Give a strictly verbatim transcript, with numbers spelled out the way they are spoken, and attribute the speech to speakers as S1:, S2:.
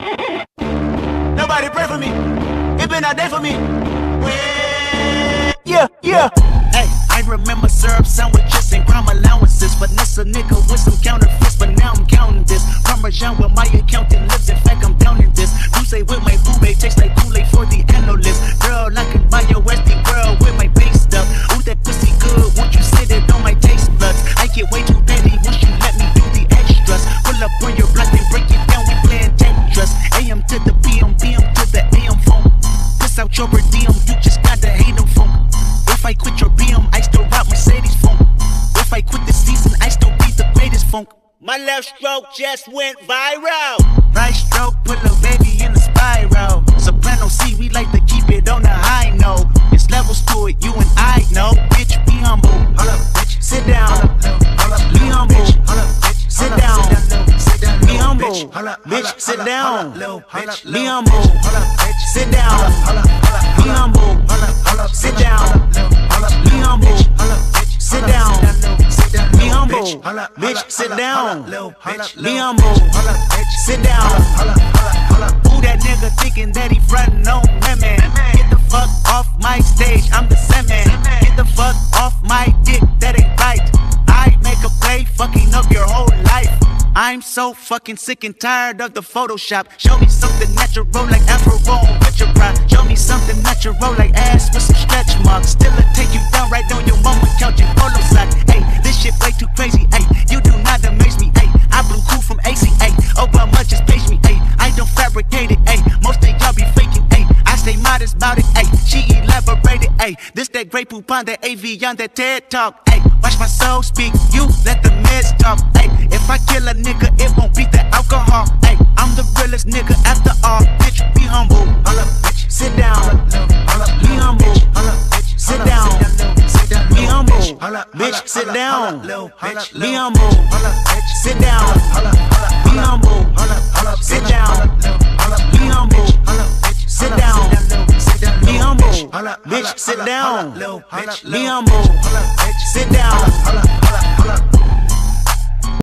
S1: Nobody pray for me. It been a day for me. Yeah, yeah.
S2: Hey, I remember syrup sandwiches and crime allowances. Finesse a nigga with some counterfeits, but now I'm counting this. Parmesan where my accountant lives, in fact I'm down in this. Douce with my boo-babe, tastes like Kool-Aid for the analyst. Girl, I can buy your Westie girl with my base stuff. Ooh, that pussy good, won't you sit it on my taste buds? I get way too petty once you let me do the extras. Pull up on your block and break it down, we playing Tetris. A M to the P M, P M to the A M phone. Piss out your per diem, you just gotta hate them phone. If I quit your B M, I still rock Mercedes phone. If I quit the season, I still beat the greatest funk.
S1: My left stroke just went viral.
S2: Right stroke, put a baby in a spiral. Soprano C, we like to keep it on the high note. It's levels to it, you and I know. Bitch, be humble. Hold up, bitch. Sit down. Hold up, be humble. Hold up, bitch. Sit down. Be humble. Bitch, sit down. Be humble. Sit down. Be humble. Sit down. Be humble. Sit down. Be humble. Bitch, sit down. Be humble. Sit down. Who that nigga thinking that he frontin' on me, man? Get the fuck off my stage, I'm the same man. Get the fuck off my dick, that ain't right. I make a play, fucking up your whole life. I'm so fucking sick and tired of the Photoshop. Show me something natural like Afro on picture pride. Show me something natural like ass with some stretch marks. Still a take you down right on your mama couch in polo socks. Hey, this shit way too crazy. Hey, you do not amaze me. Hey, I blew cool from A C A. Obama just page me. Hey, I don't fabricate it. Hey, most of y'all be faking. Hey, I stay modest about it. Hey, she elaborated. Hey, this that great poop on that A V on that TED talk. Hey, watch my soul speak. You let the meds talk. Hey, if I kill a nigga, it won't beat the alcohol. Hey, I'm the realest nigga after all. Bitch, be humble. Hold up, bitch. Sit down. Be humble. Sit down. Be humble. Bitch, sit down. Be humble. Sit down. Be humble. Sit down. Be humble. Sit down. Be humble. Bitch, sit down. Be humble. Sit down.